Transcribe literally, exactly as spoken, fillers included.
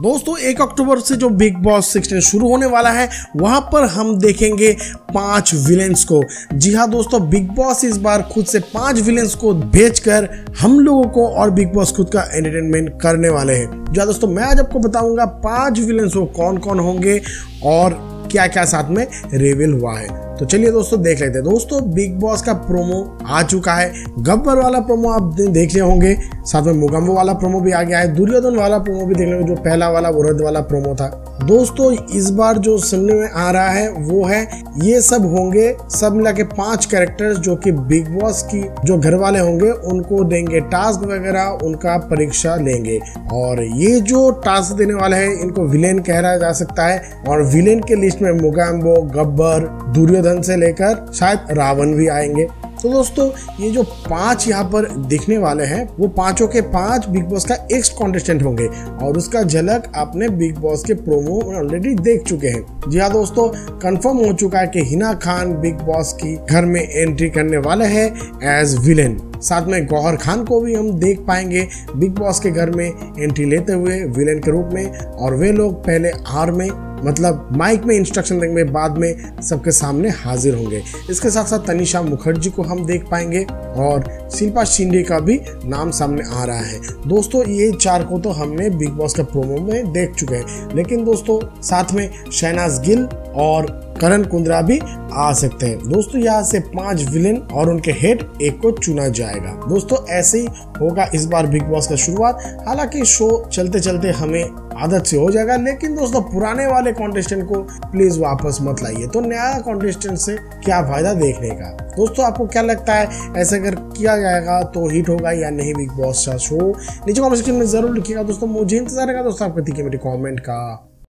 दोस्तों एक अक्टूबर से जो बिग बॉस सिक्सटीन शुरू होने वाला है वहां पर हम देखेंगे पांच विलेंस को। जी हाँ दोस्तों, बिग बॉस इस बार खुद से पांच विलेंस को भेजकर हम लोगों को और बिग बॉस खुद का एंटरटेनमेंट करने वाले हैं। जी हाँ दोस्तों, मैं आज आपको बताऊंगा पांच विलेंस वो कौन कौन होंगे और क्या क्या साथ में रिवील हुआ है। तो चलिए दोस्तों देख लेते हैं। दोस्तों बिग बॉस का प्रोमो आ चुका है। गब्बर वाला प्रोमो आप देख लिए होंगे, साथ में मुगम्बो वाला प्रोमो भी आ गया है, दुर्योधन वाला प्रोमो भी देख लेंगे, जो पहला वाला वरुण वाला प्रोमो था। दोस्तों इस बार जो सुनने में आ रहा है वो है ये सब होंगे सब मिला के पांच कैरेक्टर्स जो कि बिग बॉस की जो घर वाले होंगे उनको देंगे टास्क वगैरह, उनका परीक्षा लेंगे। और ये जो टास्क देने वाले हैं इनको विलेन कहा जा सकता है। और विलेन के लिस्ट में मुगम्बो, गब्बर, दुर्योधन से लेकर शायद रावण भी आएंगे। तो दोस्तों ये जो पांच यहाँ पर दिखने वाले हैं वो पांचों के पांच बिग बॉस का एक्स कॉन्टेस्टेंट होंगे और उसका झलक आपने बिग बॉस के प्रोमो में ऑलरेडी देख चुके हैं। जी हाँ दोस्तों, कंफर्म हो चुका है कि हिना खान बिग बॉस की घर में एंट्री करने वाले हैं एज विलेन। साथ में गौहर खान को भी हम देख पाएंगे बिग बॉस के घर में एंट्री लेते हुए विलेन के रूप में। और वे लोग पहले आर में मतलब माइक में इंस्ट्रक्शन देंगे, बाद में सबके सामने हाजिर होंगे। इसके साथ साथ तनिषा मुखर्जी को हम देख पाएंगे और शिल्पा शिंदे का भी नाम सामने आ रहा है। दोस्तों ये चार को तो हमने बिग बॉस के प्रोमो में देख चुके हैं, लेकिन दोस्तों साथ में शहनाज गिल और करण कुंद्रा भी आ सकते हैं। दोस्तों यहाँ से पांच विलेन और उनके हेड एक को चुना जाएगा। दोस्तों ऐसे ही होगा इस बार बिग बॉस का शुरुआत। हालांकि शो चलते चलते हमें आदत से हो जाएगा, लेकिन दोस्तों पुराने वाले कॉन्टेस्टेंट को प्लीज वापस मत लाइए। तो नया कॉन्टेस्टेंट से क्या फायदा देखने का। दोस्तों आपको क्या लगता है, ऐसा अगर किया जाएगा तो हिट होगा या नहीं बिग बॉस का शो? नीचे कमेंट सेक्शन में जरूर लिखिएगा। दोस्तों मुझे इंतजार रहेगा दोस्तों आपके मेरे कमेंट का।